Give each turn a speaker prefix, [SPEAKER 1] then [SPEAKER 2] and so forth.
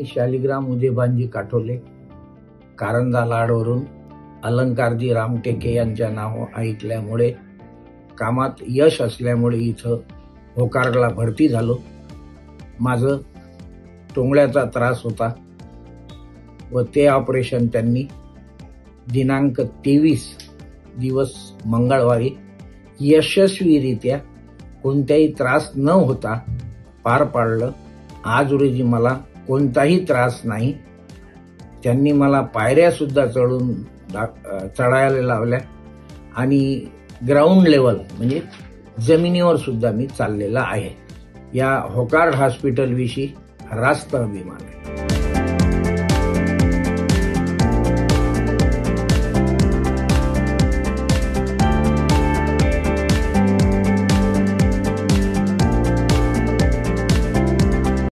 [SPEAKER 1] शालिग्राम उदयभानजी काठोले, कारंजा लाडवरून अलंकारजी रामटेके यांच्या नाव ऐकल्यामुळे, कामात यश असल्यामुळे इथं होकार्डला भरती झालो. माझं टोंगळ्याचा त्रास होता व ते ऑपरेशन त्यांनी दिनांक 23 दिवस मंगळवारी यशस्वीरित्या कोणताही त्रास न होता पार पाडलं. आज रोजी मला कोणताही त्रास नाही. त्यांनी मला पायऱ्या सुद्धा चढायला लावल्या आणि ग्राउंड लेवल म्हणजे जमिनीवर सुद्धा मी चाललेला आहे. या होकार्ड हॉस्पिटल विषयी रास्त अभिमान आहे.